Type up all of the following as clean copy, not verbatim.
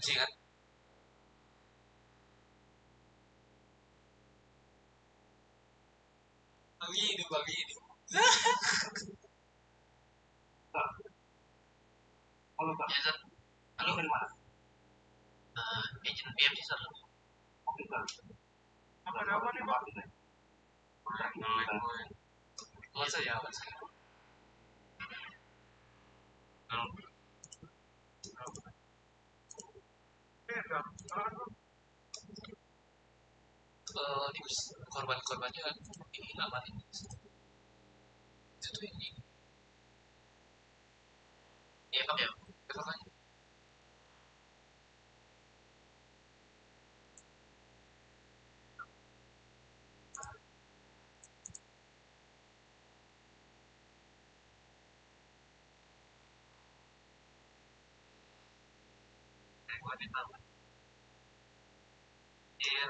benci kan. Bagi ini. Halo Kak. Ya, Sir. Halo dari mana? Agent BMC, Sir. Oke Kak. Apa nama nih Pak? Masa ya, masa ya. Di korban-korbannya kan ini aman ini. Itu tuh ini. Iya, Kak, ya. Apa kan? Iya.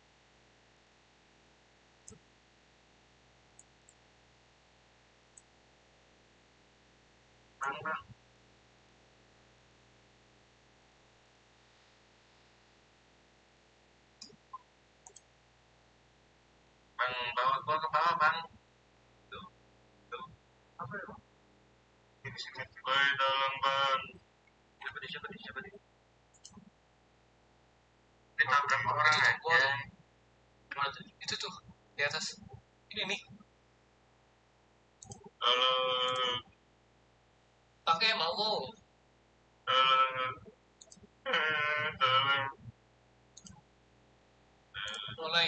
Bang, bawa ke bawah, Bang. Tuh, tuh. Apa ya Pak? Ini sini. Woi, tolong, Bang. Siapa nih? Kita berapa orang aja? Mana tuh? Itu tuh di atas. Ini nih. Halo, Pakai mau. halo. Tolong. Mulai.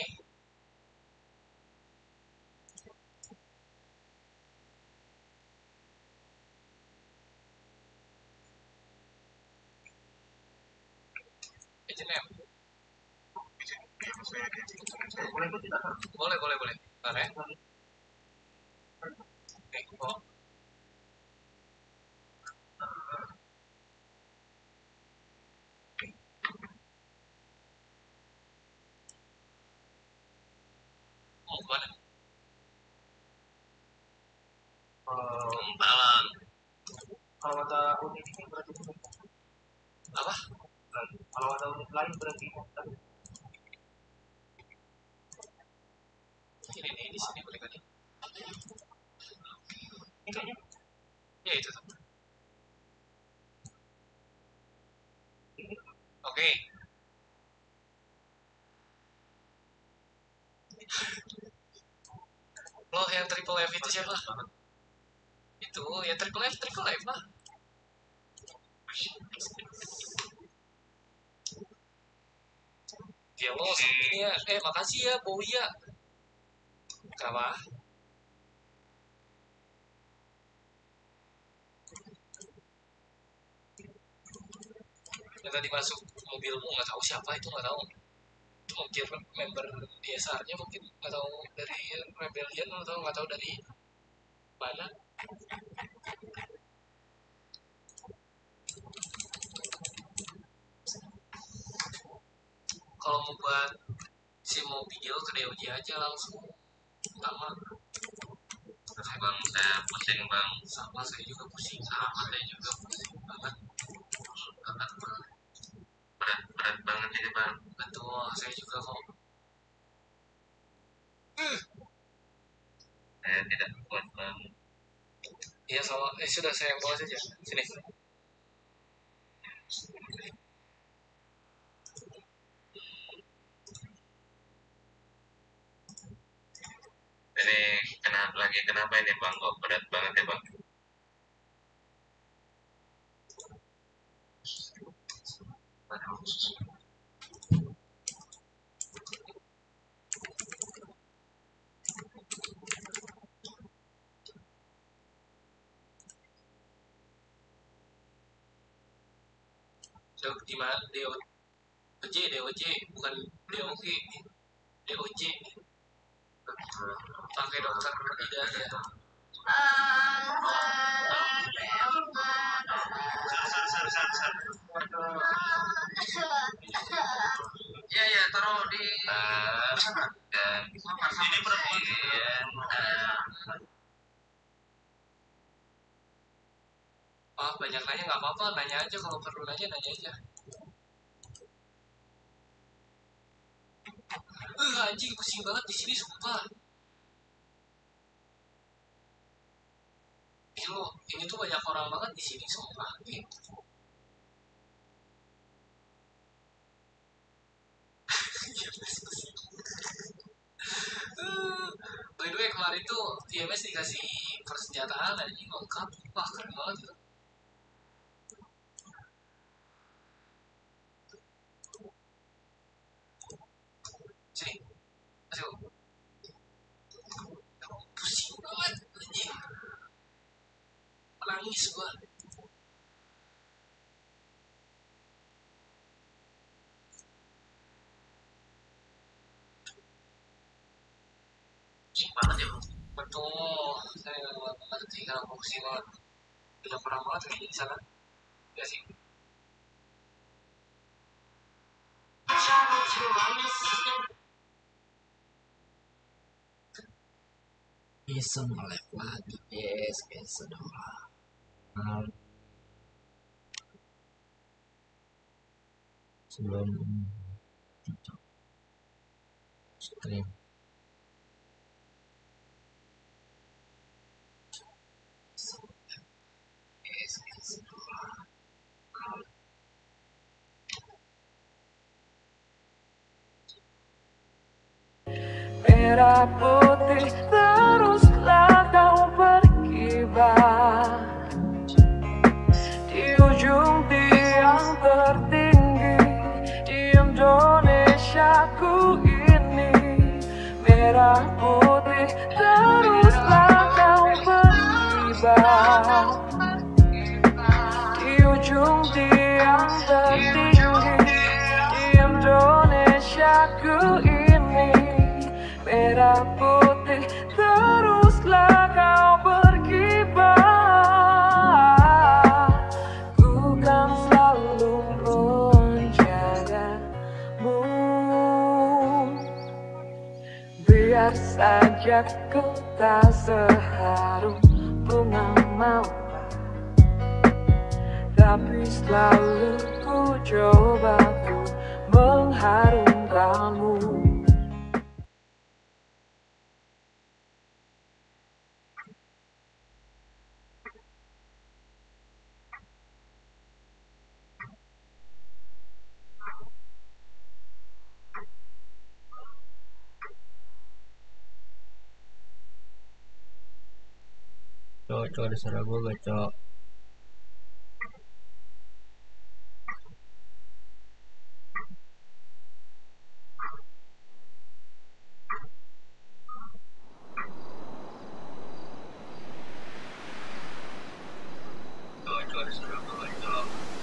Agent M. Iya maksudnya kayak gitu. Boleh ikut tidak Kak? Boleh. Bentar ya. Oke, oh. Mau kemana? Bang. Kalau ada unit ini berarti Apa? kalau ada unit lain berarti Ini nih di sini boleh kan? ini kayaknya Ya itu tuh. Oke. Lo yang triple F itu siapa? Itu ya triple F lah. Ya lo ini ya. Makasih ya Bowie ya. Apa? Yang tadi masuk mobilmu nggak tahu siapa itu, nggak tahu. Itu mungkin member DSR-nya mungkin, nggak tahu dari Rebellion atau nggak tahu dari mana. Kalau mau buat si mobil ke DOJ aja langsung, lama. Bang, saya pusing, Bang. Sama saya juga pusing. Sama saya juga pusing Banget. berat banget ini, Bang. Betul, saya juga kok. Saya tidak kuat, Bang. Ya kalau sudah saya yang bawa saja. Sini. Ini kenapa ini, Bang? Kok berat banget ya, Bang? Di mana? DOJ bukan DOG. DOJ. Pakai dokter tidak ya. Iya, taruh di dan ini perempuan. Banyak nanya nggak apa-apa, nanya aja kalau perlu nanya aja. Anjing pusing banget di sini sumpah. Ini tuh banyak orang banget di sini sumpah. By the way kemarin tuh IMS dikasih persenjataan anjing lengkap. Wah keren banget tuh. Sini, masuk. Pusing banget anjing. Nangis gua. Pusing banget ya. Betul. Saya nggak ngerti kenapa pusing banget. Banyak orang banget kayaknya di sana. Ya sih. Bisa mulai lagi, yes, sudah. Sebelum stream. Merah putih teruslah kau berkibar di ujung tiang tertinggi di Indonesia ku ini. Merah putih teruslah kau berkibar di ujung tiang tertinggi di Indonesia ku ini. Merah putih teruslah kau berkibar. Ku kan selalu menjagamu. Biar saja ku tak seharum bunga mawar, tapi selalu ku coba ku mengharumkanmu. Cok, ada suara gue gak, Cok? Cok, ada suara gue gak, Cok?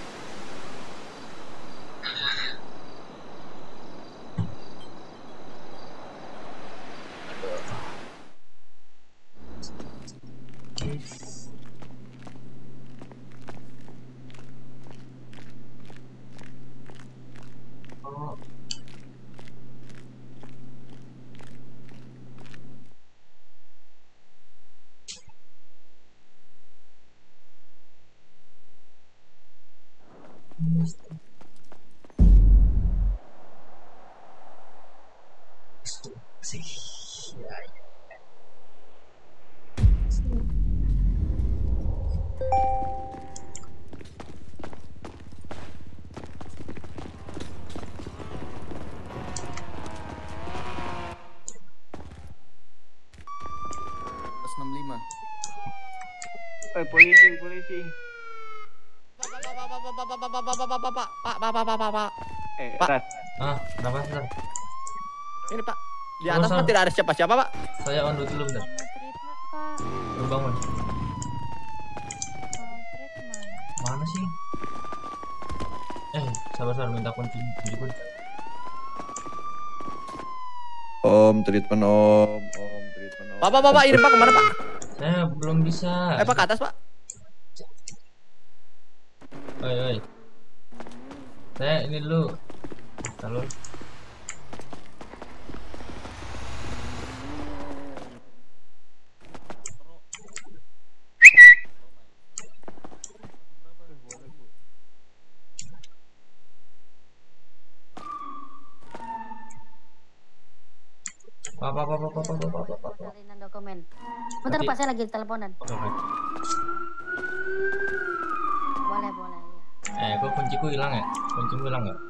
Polisi. Pak. Kenapa, Sir? Ini Pak, di atas Pak tidak ada siapa-siapa Pak. Saya on dulu bentar. Baru bangun. Mana sih? Sabar, minta kunci pun. Om, treatment om. Pak, ini Pak kemana Pak? Saya belum bisa. Pak ke atas Pak. Oi. Saya ini dulu. Halo. Salinan dokumen. Bentar Pak, saya lagi teleponan. Oke. Boleh ya. Kok kunciku hilang ya? Kuncimu hilang nggak?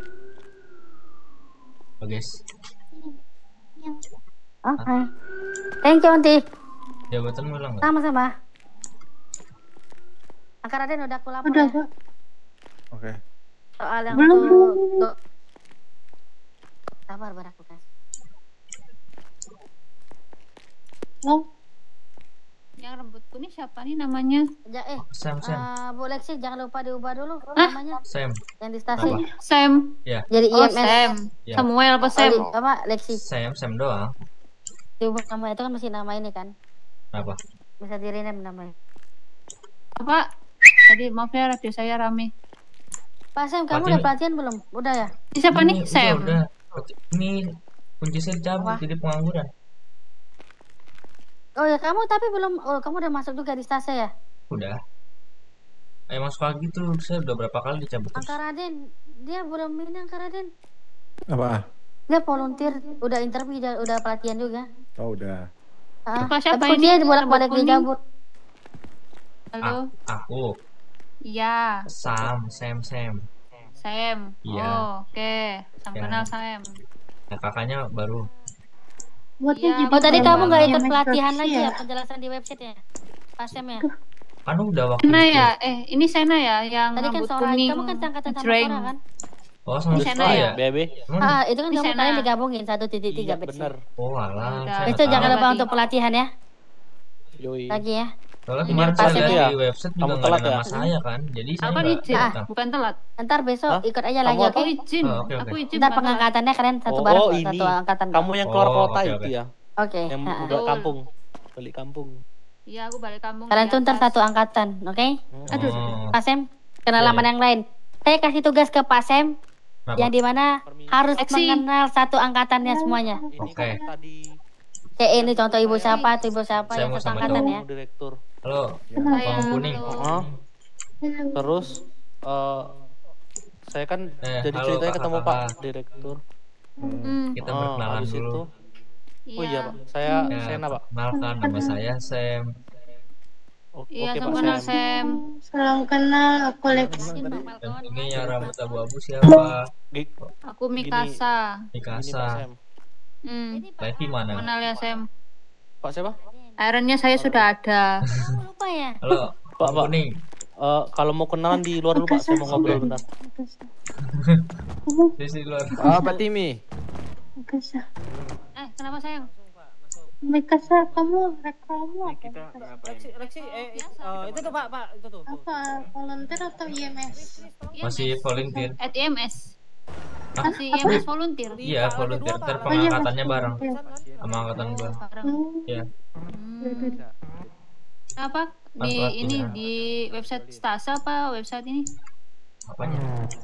Oh guys. Oke. Thank you, Aunty. Jabatanmu hilang nggak? Sama-sama. Angka Raden udah aku lapor Udah, ya. Pak. Oke. Soal yang Belum. Sabar aku guys. Oh, Yang rambut kuning siapa nih namanya? Sam. Bu Lexi jangan lupa diubah dulu namanya. Sam. Yang di stasiun. Sam. Ya. Jadi Oh, IMS. Sam. Ya. Samuel apa Sam? Apa Lexi? Sam doang. Diubah nama itu kan masih nama ini kan. Apa? Bisa di rename namanya. Apa? Tadi maaf ya radio saya rame. Pak Sam, kamu udah pelatihan belum? Udah ya? Ini siapa nih? Sam. Udah. Ini kunci saya cabut jadi pengangguran. Oh ya, kamu tapi belum. Oh, kamu udah masuk juga di stase ya? Udah. Masuk lagi tuh, saya udah berapa kali dicabut. Angka Raden, dia belum ini Angka Raden. Apa? Dia volunteer, udah interview, udah pelatihan juga. Oh, udah. Siapa tapi ini? dia bolak-balik Rambut kuning. dicabut. Halo. Aku. Iya. Sam. Sam. Iya. Oh, oke. Sam Ya. kenal Sam. Nah, kakaknya baru. Iya. Oh, tadi kamu nggak ikut IMS pelatihan versi lagi ya? ya? Penjelasan di website ya? Pak Sam ya? Kan udah waktu Sena itu. ya? Ini Sena ya yang Tadi kan rambut Sora, kuning. kamu kan angkatan sama Jreng. Sora kan? Oh, sama Ini Sora Sena ya? ya? BB. Itu kan Di kamu sana. kalian digabungin 1.3 berarti. Bener. Oh, alah. Udah. saya Itu nggak jangan tahu. lupa untuk pelatihan ya. Yoi. Lagi ya. Soalnya Ini kemarin Pak saya Sam lihat ya? di website juga Kamu nggak telat ada nama ya? saya kan. Jadi saya Apa nggak izin? datang. Bukan telat. Ntar besok Hah? ikut aja Kamu lagi, apa? oke? Aku izin. Oh, oke. Aku izin. Ntar bukan telat. pengangkatannya kalian satu bareng, Oh, kok, ini. satu angkatan. Kamu yang keluar Oh, kota oke, itu oke. ya? Oke. Yang ha-ha. udah Betul. kampung. Balik kampung. Iya, aku balik kampung. Kalian di tuh ntar atas. satu angkatan, oke? Aduh. Oh. Pak Sam, kenal Iya, sama iya. yang lain. Saya kasih tugas ke Pak Sam, Kenapa? yang dimana harus Lexi. mengenal satu angkatannya semuanya. Ini Oke. kan tadi Kayak ini contoh ibu siapa, atau ibu siapa Saya yang mau satu sama angkatan cowok. ya. direktur. Halo, Saya bawang kuning. Oh. Terus saya kan jadi halo, ceritanya Pak, ketemu kakak. Pak direktur. Kita berkenalan habis dulu. itu. Oh iya Pak, saya Ya, Sena Pak. Kenalkan, nama saya Sam. Iya, Oke sama Pak kenal Sam. Sam. salam kenal, aku Lexi. Dan ini yang rambut abu-abu siapa? Aku Mikasa. Gini Pak Mikasa. Sam. Levi mana? Kenal ya Sam. Pak siapa? Ironnya saya sudah ada. Kamu lupa ya? Halo, Pak, bawang Pak. kuning. Kalau mau kenalan di luar dulu Pak, saya mau ngobrol bentar. Di sini luar. Pak Timi. Mikasa, Kenapa sayang? Mikasa, kamu rekrutmu apa? Lexi, itu tuh Pak, itu tuh. Apa volunteer atau IMS? Masih volunteer. At IMS. Hah? Masih IMS volunteer. Iya, volunteer. Ntar pengangkatannya bareng sama angkatan gua. Ya. Apa? Di Apa ini artinya? di website Stasa apa website ini? Apanya?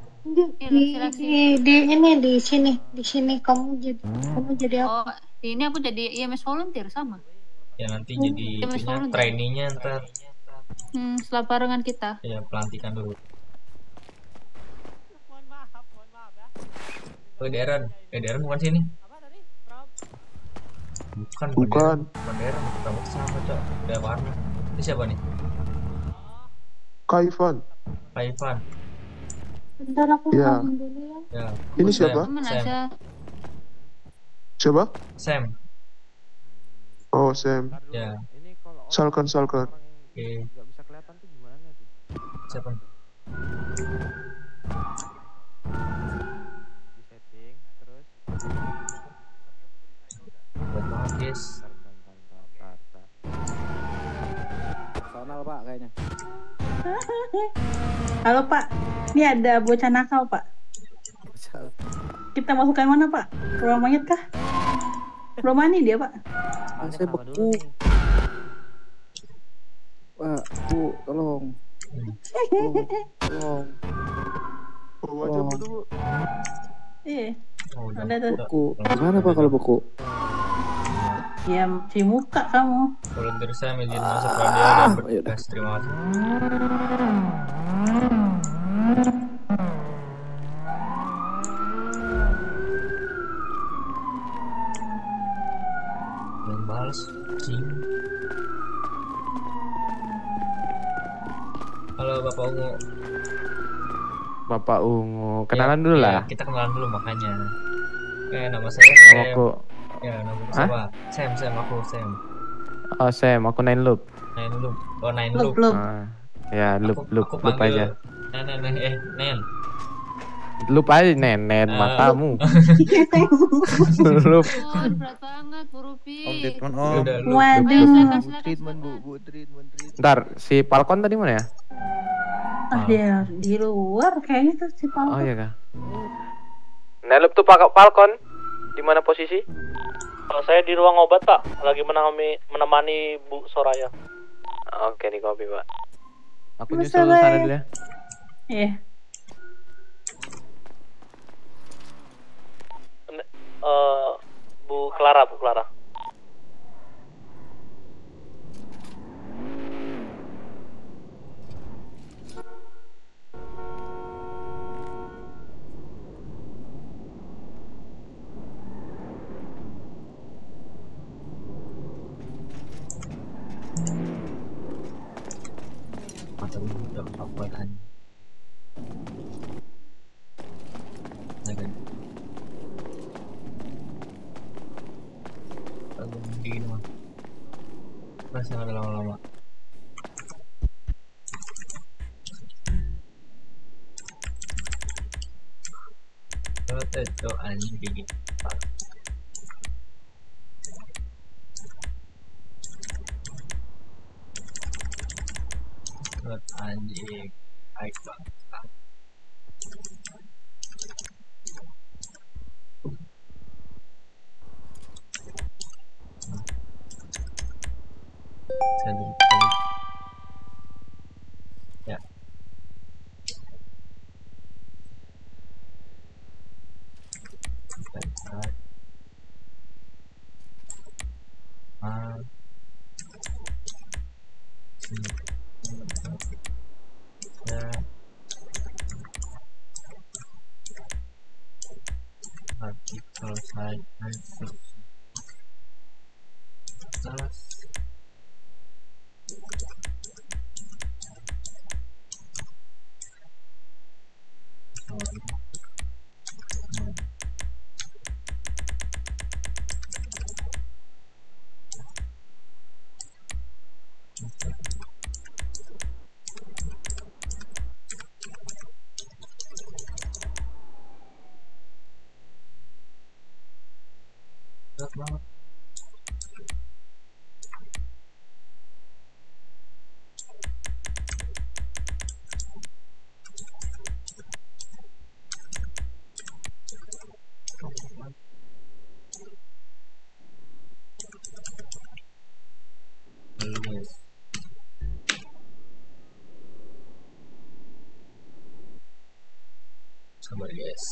Di sini kamu jadi apa? Oh, di ini aku jadi IMS volunteer sama. Ya nanti jadi IMS itunya, volunteer. trainingnya ntar. Setelah barengan kita. Ya pelantikan dulu. Oh, Darren bukan sini. Bukan. Darren, rambut sama cok, udah warna. Ini siapa nih? Kaivan. Ivan. Bentar aku Iya. ngomong dulu ya. Ya. Ini Sam. siapa? Temen Sam. aja. Siapa? Sam. Oh, Sam. Ya. Salkan. Oke. Nggak bisa kelihatan tuh gimana tuh? Siapa? Di setting, terus Buat banget guys. personal Pak kayaknya. Halo Pak, ini ada bocah nakal Pak. Kita masukkan mana Pak? Ruang mayat kah? Ruang mani dia Pak? Saya beku. Pak, Bu, tolong. Tolong. Bawa aja dulu, Bu. Iya, Oh, udah. ada tuh. Beku. Gimana Pak kalau beku? Ya, si muka kamu. Volunteer Sam izin masuk radio dan yaudah. bertugas. Terima kasih. Belum balas. Halo Bapak Ungu. Bapak Ungu, kenalan dulu lah. Kita kenalan dulu makanya. Nama saya Sam. Aku. Ya, nama siapa? Sam, aku Sam. Oh Sam, aku Nine Loop. Nine Loop. Oh Nine Loop. Ya, loop aja. Nen. Loop aja Nen matamu. Loop. Berat banget Bu Rupi. Treatment Bu. Ntar si Falcon tadi mana ya? Dia di luar kayaknya tuh si Falcon. Oh iya kah? Nelup tuh Pak Falcon. Di mana posisi? Saya di ruang obat Pak, lagi menemani Bu Soraya. Oke di kopi Pak. Aku nyusul sana dulu ya. Iya. Bu Clara. Masih ada lama-lama. Itu anjing gigi. Anjing, baik banget. Ya. Artikel saya banget. Sabar guys.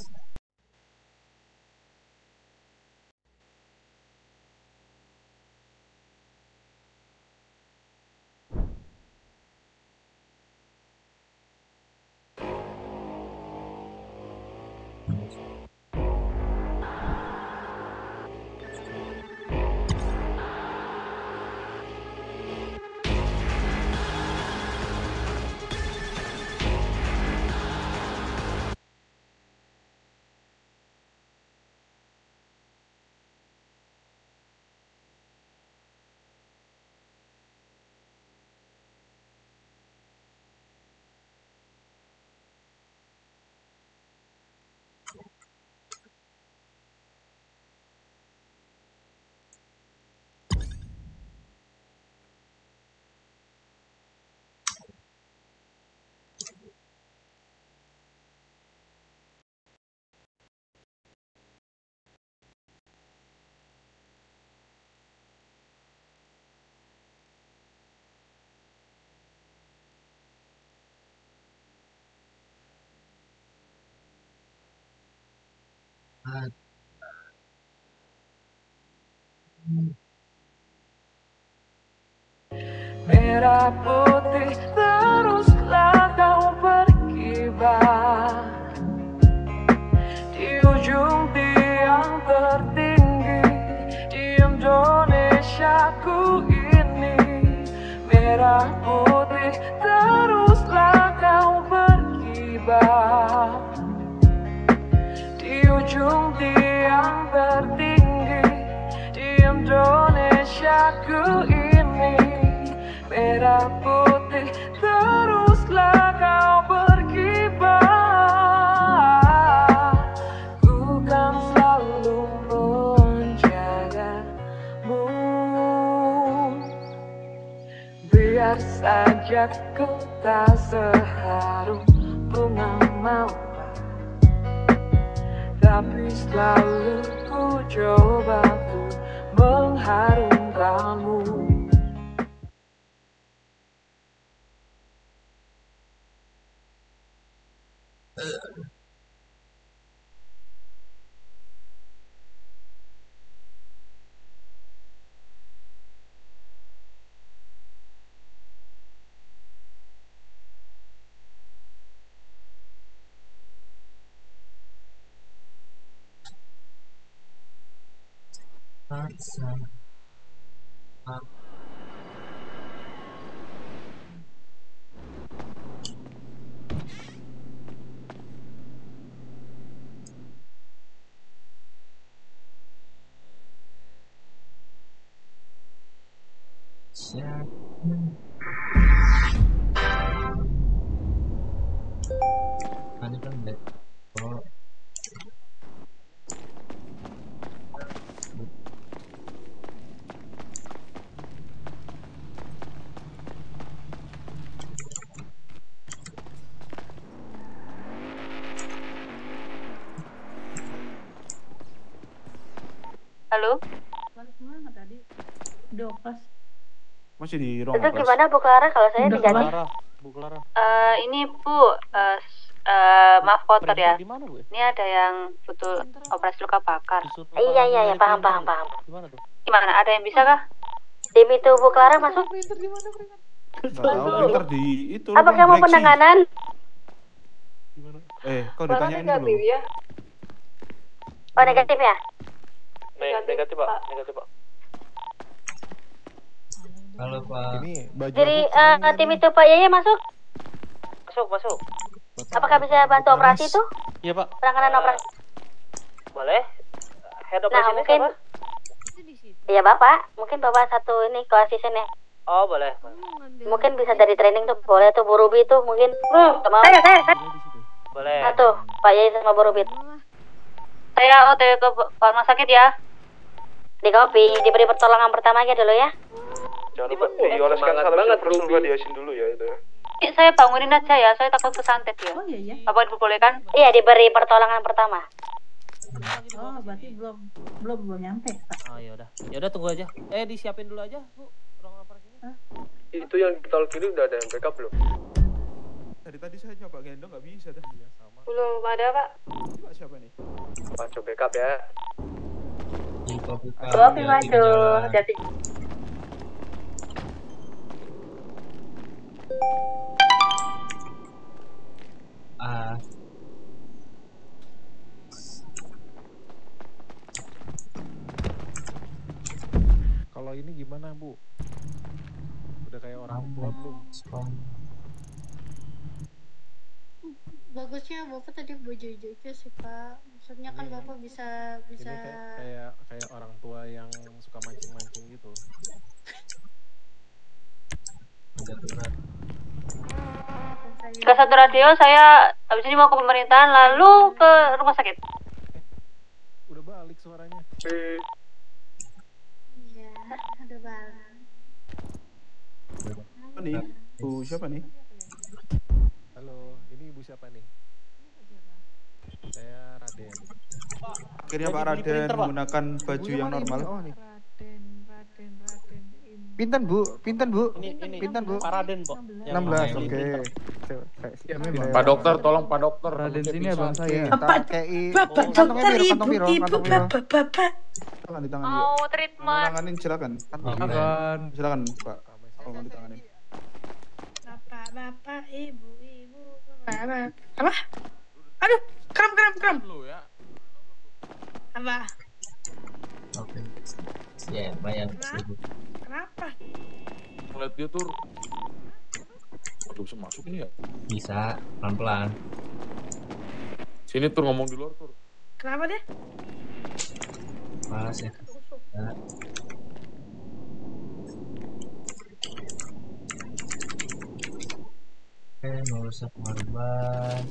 Merah putih teruslah kau berkibar di ujung tiang tertinggi di Indonesia. merah putih teruslah kau berkibar di ujung tiang tertinggi di Indonesiaku ini. Merah putih teruslah kau berkibar, ku kan selalu menjagamu. Biar saja ku tak seharum bunga mawar, tapi selalu ku coba untuk mengharumkanmu. Halo? Balik kemana tadi? Di opas. Masih di ruang Itu operasi. gimana Bu Clara kalau saya Udah diganti? kelar. Bu Clara. Ini Bu, maaf kotor ya. Di mana, Bu? Ini ada yang butuh operasi luka bakar. Iya, paham. Gimana tuh? Gimana? Ada yang bisa kah? Tim itu Bu Clara masuk. Nggak tahu, printer di itu. Apa ruang kamu direksi. penanganan? Kau ditanyain dulu. Oh, negatif ya? Negatif, Pak. Negatif, Pak. Halo Pak. Ini baju Jadi aku tim itu Pak Yaya masuk. Masuk. Apakah bisa bantu operasi itu? Iya, Pak. Penanganan operasi. Boleh. Head Nah, operation mungkin siapa? iya Bapak, mungkin Bapak satu ini ke asistennya. Oh, boleh. Mungkin bisa dari training tuh boleh tuh Bu Ruby tuh mungkin. Sama saya. Boleh. Satu, Pak Yaya sama Bu Ruby. Saya OTW ke rumah sakit ya. Di kopi, diberi pertolongan pertama aja dulu ya. Jangan lupa dioleskan salam super diasin dulu ya itu. Saya bangunin aja ya, saya takut kesantet ya. Oh iya. Apa diperbolehkan? Iya, diberi pertolongan pertama. Oh, berarti belum nyampe, Pak. Oh ya udah tunggu aja. Disiapin dulu aja Bu ruang operasinya. Itu yang di tol kiri udah ada yang backup belum? Dari tadi saya coba gendong nggak bisa dah. Iya sama. Belum ada Pak. Coba siapa nih? Pak, coba backup ya. Kopi maju, hati-hati. Kalau ini gimana Bu? Udah kayak orang tua belum? Bagusnya Bapak tadi bojo-jojo sih Pak. Maksudnya kan Bapak bisa Ini kayak orang tua yang suka mancing-mancing gitu. Ke satu radio, saya habis ini mau ke pemerintahan lalu ke rumah sakit. Udah balik suaranya. Iya, ada balik. Apa nih? Bu siapa nih? Halo, ini ibu siapa nih? Saya Raden. Akhirnya Pak Raden menggunakan baju yang normal. Pinten Bu? Ini Pinten Bu? Pak Raden, Pak. 16, oke. Pak dokter, tolong Pak dokter. Raden sini abang saya. Bapak dokter, ibu, bapak. Tangan di tangan Mau treatment. Tanganin silakan. Silakan Pak. Mau ditanganin. Bapak, ibu. Apa? Aduh, kram. Apa? Oke. Ya, bayar. Kenapa? ngeliat dia tur. Aduh, bisa masuk ini ya? Bisa, pelan-pelan. Sini tur, ngomong di luar tur. Kenapa dia? Pas ya. Nah. Oke, merusak korban.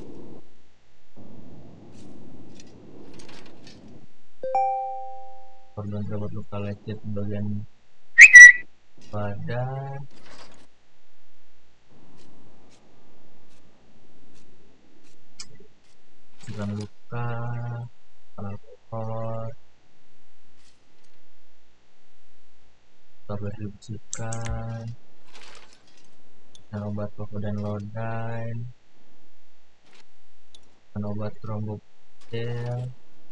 Korban terdapat luka lecet di bagian badan. Bukan luka, alkohol, kabar dibersihkan, obat pokok dan lodain, obat trombopil,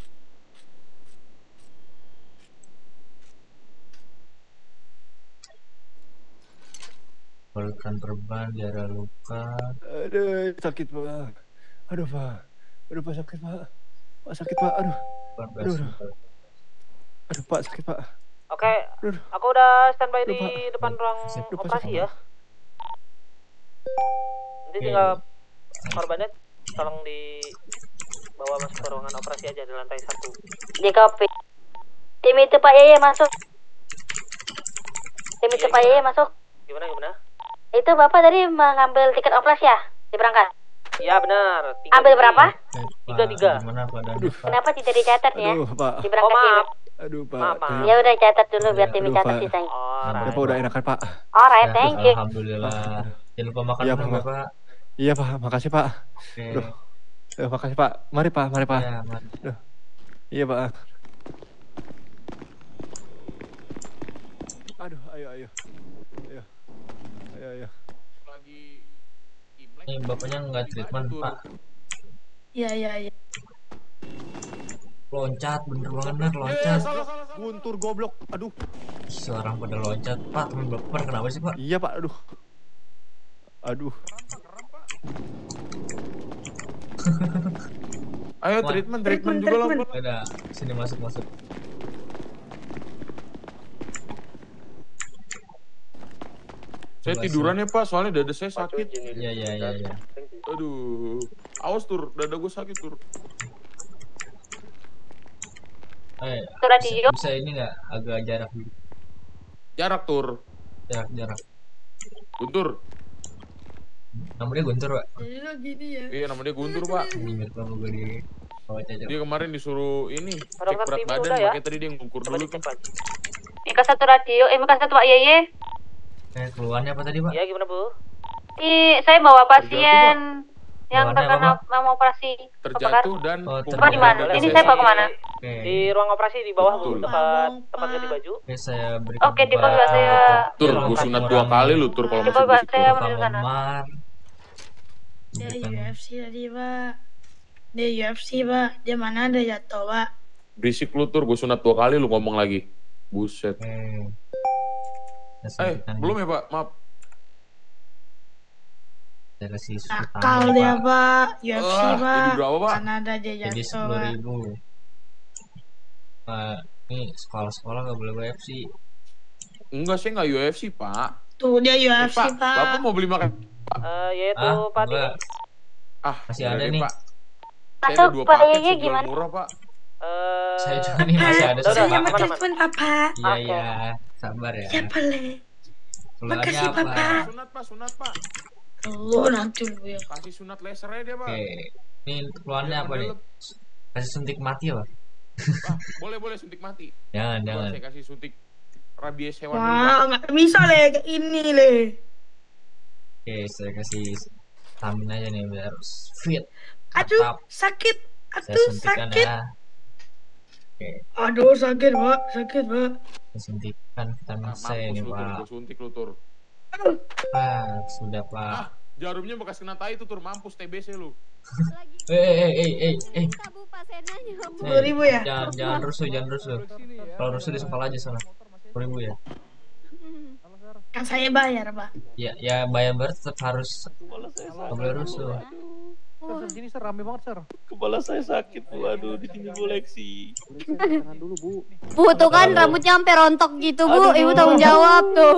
pelukan perban di area luka. Aduh, sakit pak. Aduh pak. Aduh pak sakit pak. Pak sakit pak. Aduh. Aduh. Aduh pak sakit pak. Oke, aku udah standby di Pak. depan ruang Pak, operasi ya. Nanti tinggal korbannya tolong dibawa masuk ke ruangan operasi aja di lantai 1. Di kopi. Tim itu Pak Yeye masuk. Tim itu Pak Yeye masuk. Gimana? Itu Bapak tadi mengambil tiket oplas ya? Diberangkat? Iya benar. Ambil berapa? 3. Kenapa tidak dicatat ya? Aduh pak. Diberangkat maaf. Aduh pak. Ya udah catat dulu biar tim catat Pak. sisanya. Udah pak, udah enakan pak. Alright, thank you. Alhamdulillah. Jangan lupa makan Iya, dulu Pak. Bapak. Iya pak, makasih pak. Oke. Aduh, makasih pak. Mari pak, mari pak. Ya, mari. Aduh. Iya pak. Aduh, ayo. Ini bapaknya nggak treatment Pak. Iya. Loncat, bener loncat. Guntur goblok. Aduh. Seorang pada loncat. Pak, teman baper kenapa sih Pak? Iya pak, aduh. Aduh. Ayo treatment juga lah. Ada, sini masuk. Saya tiduran ya Pak, soalnya dada saya sakit. Iya. Aduh, awas tur, dada gue sakit tur. Bisa ini nggak agak jarak dulu? Jarak tur. Jarak. Guntur. Namanya Guntur Pak. Jadi lo gini ya. Iya namanya Guntur Pak. Mirip sama gue di bawah cacat. Dia kemarin disuruh ini cek Dokter berat Timi badan, udah ya? makanya tadi dia ngukur dulu kan. Mika 1 radio, Mika 1 Pak Yeye. Keluarnya apa tadi Pak? Iya gimana Bu? Saya bawa pasien yang Keluarnya terkena mau operasi terjatuh dan Bapak di mana? Ini saya bawa kemana? Di ruang operasi di bawah Bu, tempat ganti baju. Oke, saya berikan. Oke, di bawah saya. Tur, gue sunat 2 kali lu tur kalau Di masih bawah begitu. saya menuju sana. Dia UFC tadi Pak. Dia UFC Pak. Dia mana ada jatuh Pak. Berisik lu tur, gue sunat 2 kali lu ngomong lagi. Buset. Belum ya Pak, maaf. Saya kasih Nakal dia Pak. UFC Pak. Jadi berapa Pak? Mana ada dia Jadi jatuh Pak. 10.000. Pak, ini sekolah-sekolah nggak boleh UFC. Enggak, saya nggak UFC Pak. Tuh dia UFC Pak. Bapak mau beli makan? Yaitu Pak Timi. Masih ada nih. Pak. Saya ada 2 paket sejual murah Pak. Saya juga nih masih ada Saya sama. mau telepon Papa. Iya, sabar ya. Ya boleh. Makasih apa? Papa. Sunat Pak. Oh nanti dulu ya. Kasih sunat laser aja dia Pak. Oke, ini keluarnya apa nih? Kasih suntik mati apa? Boleh suntik mati. Jangan. Saya kasih suntik rabies hewan. Wah, nggak bisa le, kayak ini le. Oke, saya kasih vitamin aja nih biar fit. Aduh, sakit. Aduh, sakit. Ya. Oke. Aduh, sakit Pak. Saya suntikan vitamin C nih Pak. Gue suntik lu tur. Sudah Pak. Jarumnya bekas kena tai itu tur, mampus TBC lu. Eh. 10.000 ya? Jangan rusuh. Kalau rusuh disepal aja sana. 10.000 ya. Kan saya bayar Pak. Ya bayar tetap harus. Nggak boleh rusuh. Sir, sini Sir, rame banget Sir. Kepala saya sakit, Bu. Aduh, ditinju koleksi. Jangan dulu, Bu. Bu, tuh kan rambutnya sampai rontok gitu, Bu. Ibu tanggung jawab tuh.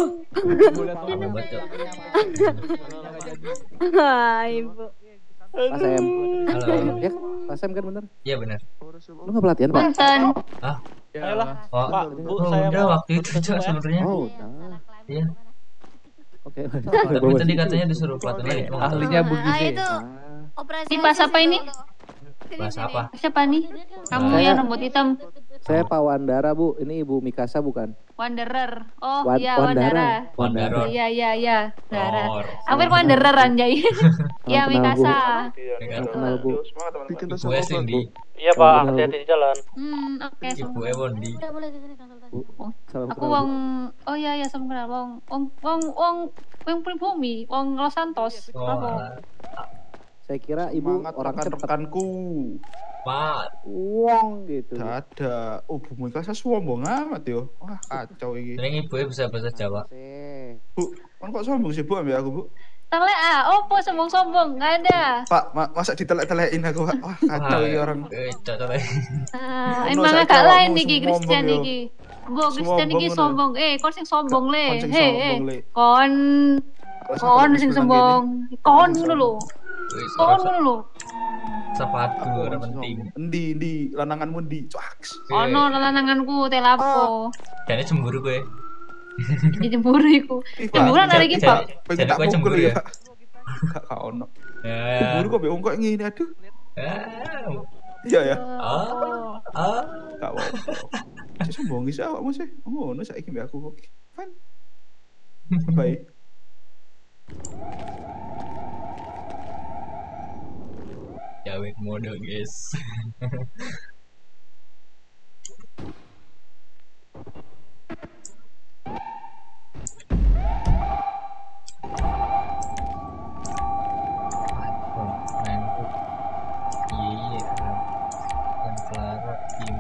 Ibu. Pak Sam. Halo. Ya, Pak Sam kan bener? Iya benar. Lu nggak pelatihan, Pak? Punten. Ah, Ayolah. oh, Pak, Bu, oh, saya udah mau waktu itu Cok sebenarnya. Oh, udah. Iya. Oke. Tapi tadi katanya disuruh pelatihan lagi. Cuma nggak tahu. Ahlinya begini. itu operasi. Ini pas apa ini? Bahas apa? Siapa nih? Kamu Saya- yang rambut hitam. Saya Pak Wandara, Bu. Ini Ibu Mikasa bukan? Wanderer. Oh Wan- iya Wandara. Wandara. Wandara. Iya. Wandara. Oh, Hampir Wanderer anjay. Iya kenal, Bu. Mikasa. Kenal, Bu. Bikin Ibu Cindy. Iya Pak, hati-hati di jalan. Oke. Ibu Ebondi. Boleh di sini konsultasi. Salam Aku kenal, wong Bu. oh iya sama kenal wong pribumi, wong Los Santos. Oh, Apa? Saya kira Ibu Semangat orang cepat. rekan-rekanku. Pak. Wong gitu. Gak ada. Oh, Bu Mikasa sombong amat yo. Wah, kacau ini. Ini ibu bisa bahasa Jawa. Bu, kan kok sombong sih Bu ambil aku, Bu? Tele opo sombong-sombong, enggak ada. Pak, masa ditelek-telekin aku, Pak? Wah, kacau ini orang. Cocok. Emang saya agak cowokmu lain iki sombong, Christian yo. iki. Go Christian Sombong, iki ngono. sombong. Kon sing sombong le. Kon sing He, sombong, Le. kon kon sing sombong. Kon ngono lho. Kon ngono lho. Sepatu ora penting. Endi lananganmu endi? Cuaks. Ono lananganku telapo. Jane cemburu gue. Cemburu iku. Cemburu nang iki, Pak. Pengen tak Jadi pukul gue ya. Gak ono. Ya. Cemburu kok mbek wong kok ngene aduh. Ah. Iya ya. Ah. Gak apa. Sik sombong iki awakmu sih. Oh, ngono saiki mbek aku. Oke. Fine. Baik. Jawet mode guys. Ngantuk. Iya. Dan Clara tim.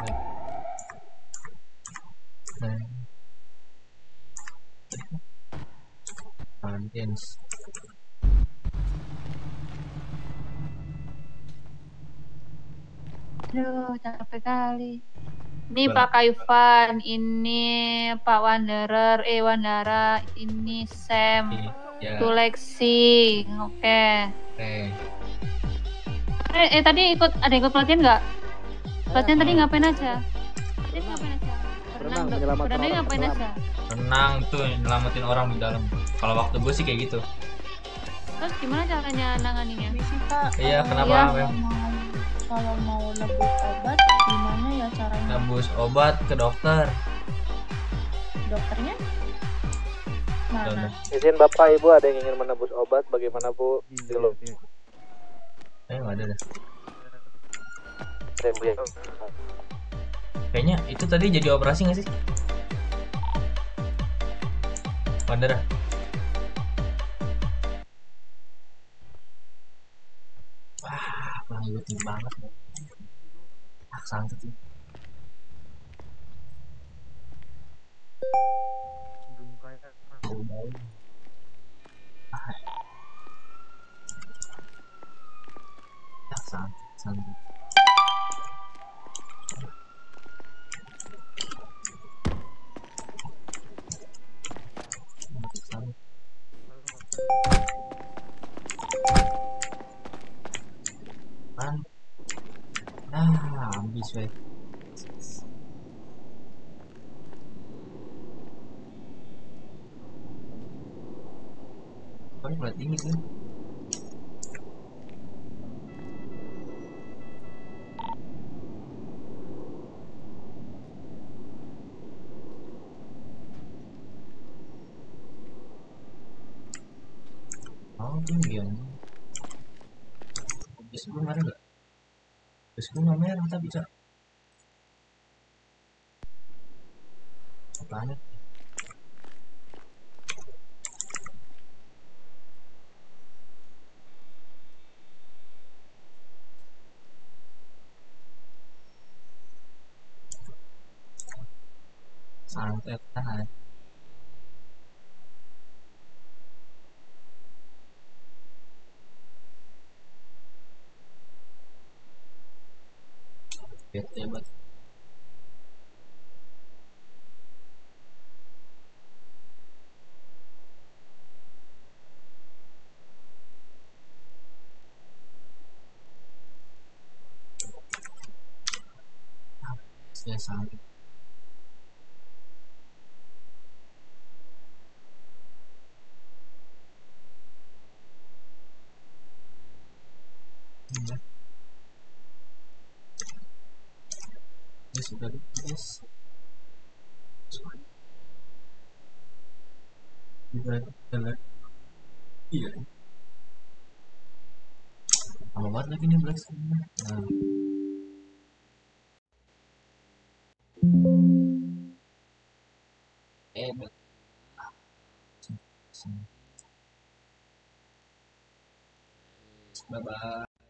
Audience. Aduh, capek kali. Ini Pak Kayuvan, ini Pak Wanderer, Wandara, ini Sam, Ya. itu Lexi, oke. Tadi ada ikut pelatihan nggak? Pelatihan tadi ngapain aja? Tadi ngapain aja? Berenang, menyelamatkan Berenang orang ngapain tenggelam. aja? Renang tuh nyelamatin orang di dalam. Kalau waktu gue sih kayak gitu. Terus gimana caranya nanganinnya? Iya, kenapa? Iya. Mem? Kalau mau nebus obat, gimana ya caranya? Nebus obat ke dokter. Dokternya? Mana? Izin Bapak Ibu ada yang ingin menebus obat, bagaimana Bu? Dulu. Nggak ada dah. Saya Bu ya. Kayaknya itu tadi jadi operasi nggak sih? Wandera. Wah, penghayutin banget. Sangat sih. Sangat. Habis weh. Kan berat ini sih. Oh, tinggi ya. Bis gue merah gak? Bis gue gak merah tapi cak. Apaan? Santai tahan. bete banget. Saya sangat ya sudah guys, kita iya lama banget lagi nih Black Screen. Nah, bye bye.